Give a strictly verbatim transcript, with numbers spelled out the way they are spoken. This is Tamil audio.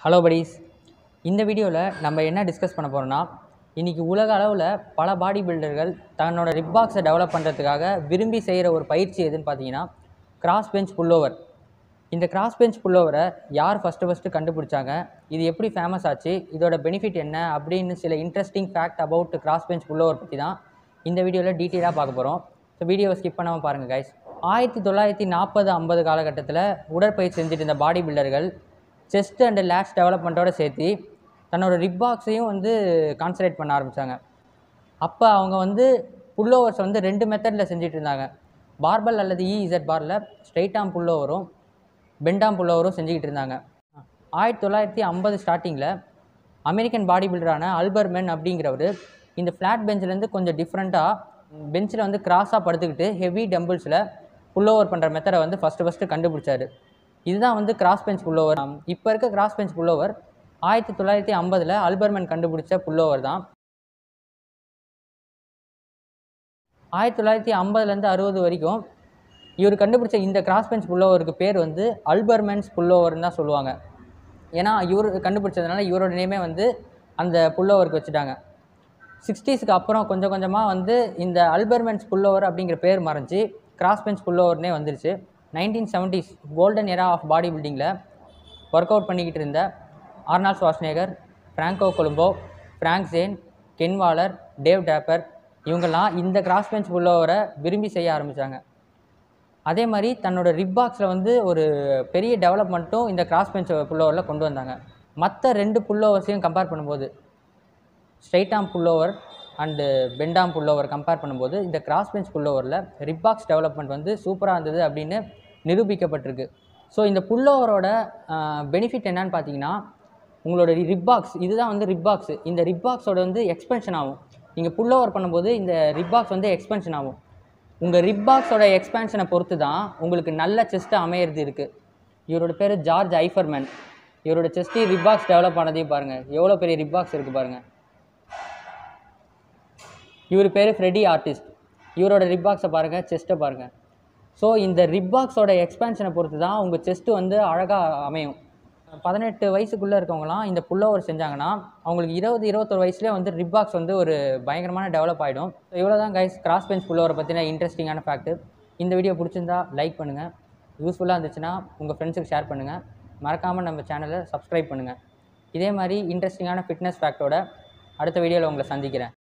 ஹலோ buddies, இந்த வீடியோவில் நம்ம என்ன டிஸ்கஸ் பண்ண போகிறோம்னா, இன்றைக்கி உலக அளவில் பல பாடி பில்டர்கள் தன்னோட ரிப் பாக்ஸை டெவலப் பண்ணுறதுக்காக விரும்பி செய்கிற ஒரு பயிற்சி எதுன்னு பார்த்தீங்கன்னா கிராஸ் பெஞ்ச் புல்லோவர். இந்த கிராஸ் பெஞ்ச் புல்லோவரை யார் ஃபஸ்ட்டு ஃபஸ்ட்டு கண்டுபிடிச்சாங்க, இது எப்படி ஃபேமஸ் ஆச்சு, இதோட பெனிஃபிட் என்ன அப்படின்னு சில interesting fact about cross bench pullover பற்றி தான் இந்த வீடியோவில் டீட்டெயிலாக பார்க்க போகிறோம். ஸோ வீடியோவை ஸ்கிப் பண்ணாமல் பாருங்கள் கைஸ். ஆயிரத்தி தொள்ளாயிரத்தி நாற்பது ஐம்பது காலகட்டத்தில் உடற்பயிற்சி செஞ்சுட்டு இருந்த பாடி பில்டர்கள் செஸ்ட் அண்ட் லேட்ஸ் டெவலப்மெண்ட்டோடு சேர்த்து தன்னோட ரிப் பாக்ஸையும் வந்து கான்சன்ட்ரேட் பண்ண ஆரம்பித்தாங்க. அப்போ அவங்க வந்து புல்லோவர்ஸ் வந்து ரெண்டு மெத்தடில் செஞ்சுட்டு இருந்தாங்க. பார்பல் அல்லது இஇசட் பாரில் ஸ்ட்ரைட்டாம் புல்லோவரும் பெண்டாம் புல்லோவரும் செஞ்சுக்கிட்டு இருந்தாங்க. ஆயிரத்தி தொள்ளாயிரத்தி ஐம்பது ஸ்டார்டிங்கில் அமெரிக்கன் பாடி பில்டரான அல்பர்மென் அப்படிங்கிறவர் இந்த ஃப்ளாட் பெஞ்சிலேருந்து கொஞ்சம் டிஃப்ரெண்ட்டாக பெஞ்சில் வந்து கிராஸாக படுத்துக்கிட்டு ஹெவி டம்பிள்ஸில் புல்லோவர் பண்ணுற மெத்தடை வந்து ஃபஸ்ட்டு ஃபஸ்ட்டு கண்டுபிடிச்சாரு. இதுதான் வந்து கிராஸ் பெஞ்ச் புல்லோவர். இப்போ இருக்க கிராஸ் பெஞ்ச் புல்லோவர் ஆயிரத்தி தொள்ளாயிரத்தி ஐம்பதில் அல்பர்மென் கண்டுபிடிச்ச புல்லோவர் தான். ஆயிரத்தி தொள்ளாயிரத்தி ஐம்பதுலேருந்து அறுபது வரைக்கும் இவர் கண்டுபிடிச்ச இந்த கிராஸ் பெஞ்ச் புல்லோவருக்கு பேர் வந்து அல்பர்மென்ஸ் புல்லோவர்னு தான் சொல்லுவாங்க. ஏன்னா இவர் கண்டுபிடிச்சதுனால இவரோட நேமே வந்து அந்த புல்லோவருக்கு வச்சுட்டாங்க. சிக்ஸ்டீஸுக்கு அப்புறம் கொஞ்சம் கொஞ்சமாக வந்து இந்த அல்பர்மென்ஸ் புல்லோவர் அப்படிங்கிற பேர் மறைஞ்சி கிராஸ் பெஞ்ச் புல்லோவர்னே வந்துருச்சு. Nineteen seventies golden era of body பில்டிங்கில் ஒர்க் அவுட் பண்ணிக்கிட்டு இருந்த Arnold Schwarzenegger, Franco Columbu, Frank Zane, Ken Waller, Dave Draper இவங்கெல்லாம் இந்த கிராஸ் பெஞ்ச் புல்லோவரை விரும்பி செய்ய ஆரம்பித்தாங்க. அதே மாதிரி தன்னோட ரிப் பாக்ஸில் வந்து ஒரு பெரிய டெவலப்மெண்ட்டும் இந்த கிராஸ் பெஞ்ச் புல்லோவரில் கொண்டு வந்தாங்க. மற்ற ரெண்டு புல்லோவர்ஸையும் கம்பேர் பண்ணும்போது, straight arm pullover and bent arm pullover compare பண்ணும்போது இந்த கிராஸ் பெஞ்ச் புல்லோவரில் ரிப் பாக்ஸ் டெவலப்மெண்ட் வந்து சூப்பராக இருந்தது அப்படின்னு நிரூபிக்கப்பட்டிருக்கு. ஸோ இந்த புல்லோவரோட பெனிஃபிட் என்னன்னு பார்த்தீங்கன்னா, உங்களோட ரிப் பாக்ஸ் இதுதான் வந்து ரிப் பாக்ஸு. இந்த ரிப் பாக்ஸோட வந்து எக்ஸ்பென்ஷன் ஆகும். நீங்கள் புல்லோவர் பண்ணும்போது இந்த ரிப் பாக்ஸ் வந்து எக்ஸ்பென்ஷன் ஆகும். உங்கள் ரிப் பாக்ஸோட எக்ஸ்பேன்ஷனை பொறுத்து தான் உங்களுக்கு நல்ல செஸ்ட்டு அமையிறது இருக்குது. இவரோட பேர் ஜார்ஜ் ஐஃபர்மேன். இவரோட செஸ்ட்டு ரிப் பாக்ஸ் டெவலப் ஆனதையும் பாருங்கள், எவ்வளோ பெரிய ரிப் பாக்ஸ் இருக்குது பாருங்கள். இவர் பேர் ஃப்ரெடி ஆர்டிஸ்ட். இவரோட ரிப் பாக்ஸை பாருங்கள், செஸ்ட்டை பாருங்கள். ஸோ இந்த ரிப் பாக்ஸோட எக்ஸ்பேன்ஷனை பொறுத்து தான் உங்கள் செஸ்ட்டு வந்து அழகாக அமையும். பதினெட்டு வயசுக்குள்ளே இருக்கவங்களாம் இந்த புல்லோவர் செஞ்சாங்கன்னா அவங்களுக்கு இருபது இருபத்தொரு வயசுலேயே வந்து ரிப் பாக்ஸ் வந்து ஒரு பயங்கரமான டெவலப் ஆகிடும். ஸோ இவ்வளோ தான் கைஸ் கிராஸ் பெஞ்ச் புல்லோவரை பற்றின இன்ட்ரெஸ்டிங்கான ஃபேக்ட்டு. இந்த வீடியோ பிடிச்சிருந்தா லைக் பண்ணுங்கள், யூஸ்ஃபுல்லாக இருந்துச்சுன்னா உங்கள் ஃப்ரெண்ட்ஸுக்கு ஷேர் பண்ணுங்கள், மறக்காமல் நம்ம சேனலை சப்ஸ்கிரைப் பண்ணுங்கள். இதே மாதிரி இன்ட்ரெஸ்டிங்கான ஃபிட்னஸ் ஃபேக்டோட அடுத்த வீடியோவில் உங்களை சந்திக்கிறேன்.